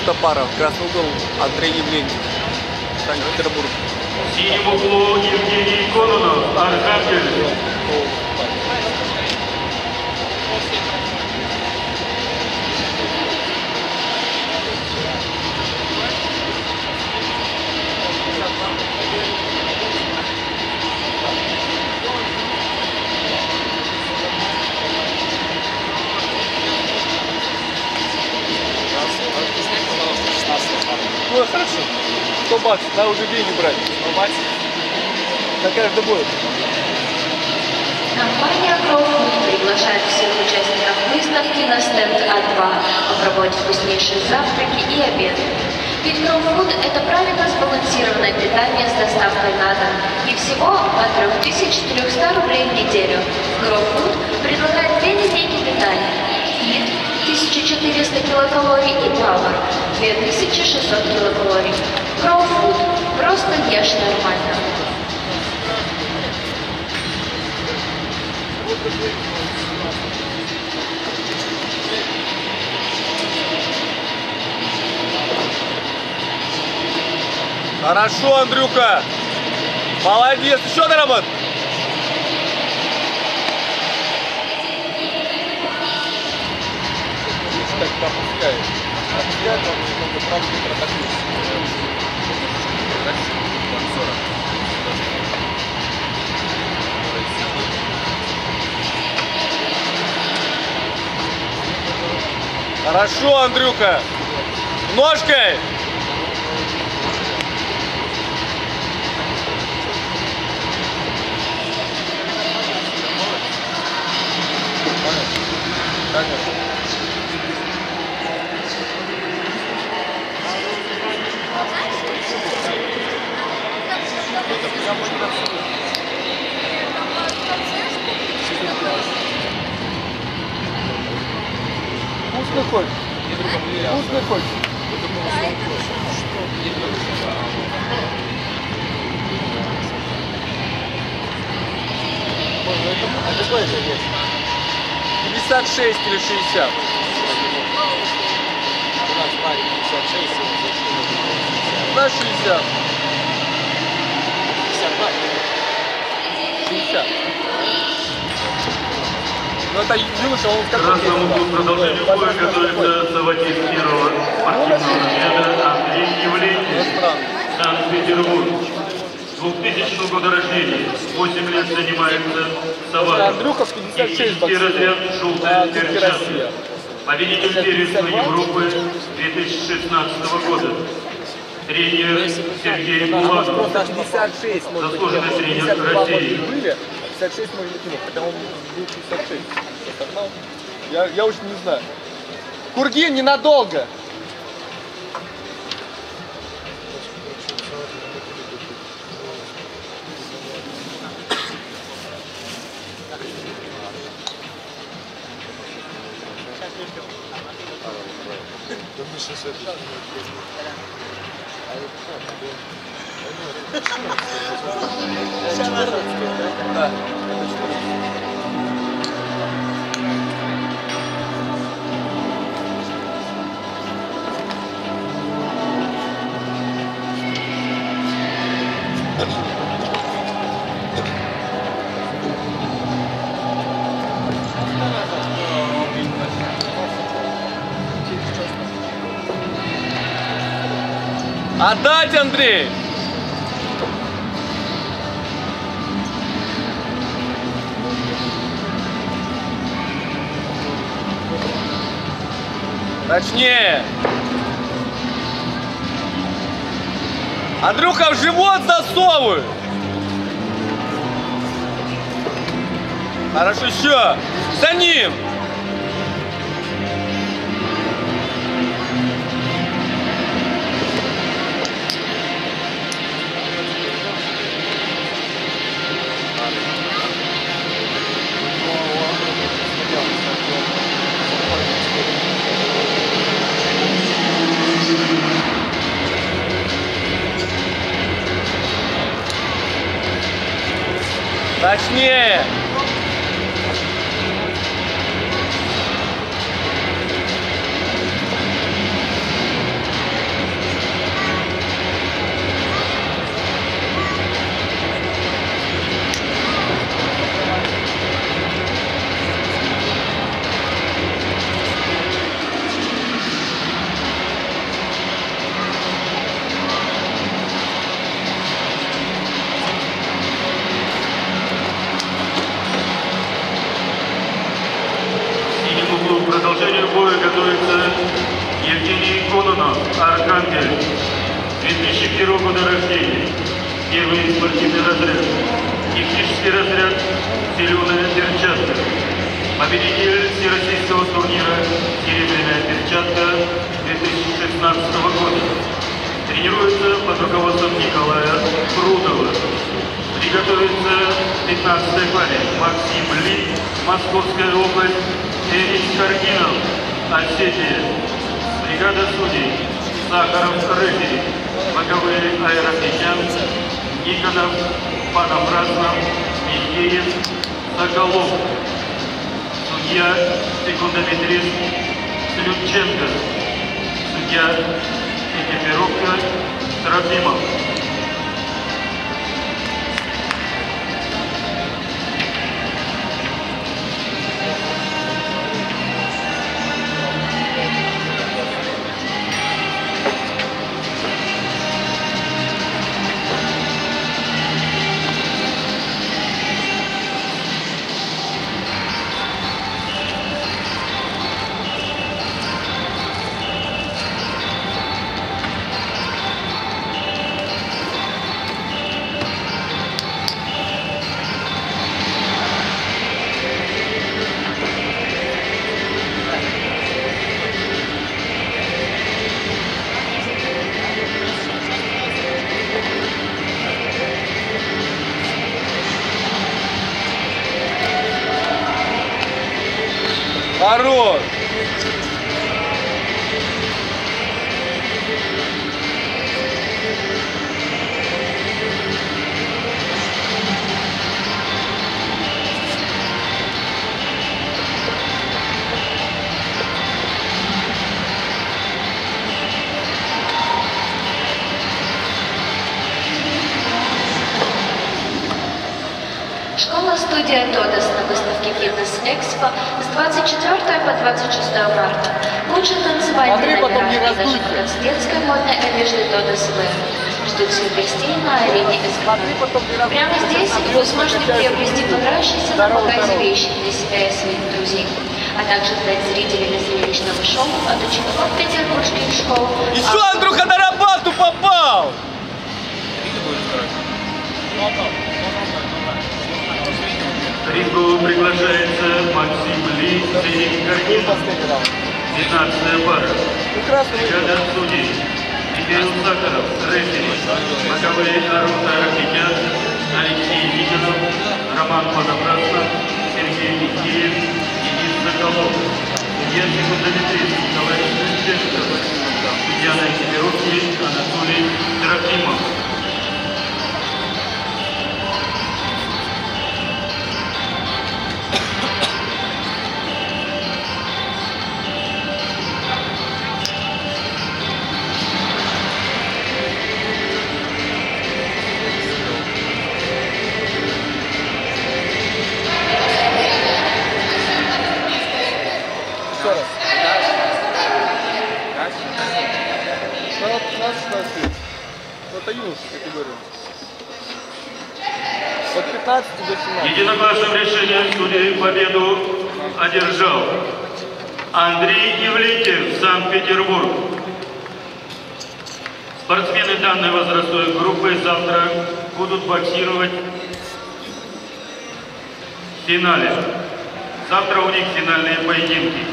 Стопаров, красный угол Андрей Евленик, Санкт-Петербург. В синем углу Евгений Кононов, Архангельск. Ну, хорошо. 100 баксов, надо уже деньги брать. 100 баксов? На каждый бой. Компания «Кроуфуд» приглашает всех участников выставки на стенд А2 попробовать вкуснейшие завтраки и обеды. Ведь «Кроуфуд» — это правильно сбалансированное питание с доставкой на дом. И всего по 3300 рублей в неделю. «Кроуфуд» предлагает 2 линейки питания. Хит 1400 килокалорий и Power 2600 килокалорий. «Кроуфуд» — просто ешь нормально. Хорошо, Андрюха. Молодец. Еще доработай. Так пропускает. Ответ, он немного правда не протокол. Хорошо, Андрюха. Ножкой. Вкусно хочешь? Вкусно хочешь? А какой это есть? 56 или 60? У нас парень 56, на 60. 60. Ну это юноша, он в каком Красном продолжение боя готовится заводить первого спортивного разряда Андрей Евленик, Санкт-Петербург. 2000 года рождения, 8 лет занимается саваном. Технический разряд «Желтая перчатка». Победитель первенства Европы 2016 года. Тренер Сергей Буланов. Заслуженный тренер России. 56 может быть, хотя он был 56. Я уж не знаю. Кургин, ненадолго. Да. Отдать, Андрей! Точнее! Андрюха, в живот засовывай! Хорошо, еще! За ним! Точнее! Кононов Архангель, 2001 года рождения, первый спортивный разряд, технический разряд, зеленая перчатка, победитель всероссийского турнира «Серебряная перчатка» 2016 года. Тренируется под руководством Николая Прудова. Приготовится 15-й паре Максим Ли, Московская область, Эрик Каргинов, Осетия. Бригада судей Сахаров Рыжий, боковые Аэрофитян, Никонов, Панов-Краснов, Михеев, Соколов. Судья, секундометрист Слюченко. Судья, экипировка Трофимов. Хорош! Школа-студия «Тодос» на выставке «Фитнес-Экспо» с 24 по 26 марта. Лучшие танцевальные номера и даже показ детской модной одежды «Тодос Wear» ждут всех гостей на арене «Эскалатор». Прямо здесь вы сможете приобрести понравившиеся на показе вещи для себя и своих друзей, а также стать зрителями зрелищного шоу от учеников петербургских школ. Еще Андрюха на работу попал! В рингу приглашается Максим Ли, Эрик Каргинов, 15-я пара. Бригада судей Михаил Сахаров, рефери, боковые Арут Аэрофитян, Алексей Никонов, Роман Панов-Краснов, Сергей Михеев, Денис Соколов. Судья секундометрист Николай Слюченко. Судья на экипировке Анатолий Трофимов. Это юношеская категория. От 15 до 17. Единогласным решением судей победу одержал Андрей Ивлетьев, Санкт-Петербург. Спортсмены данной возрастной группы завтра будут боксировать в финале. Завтра у них финальные поединки.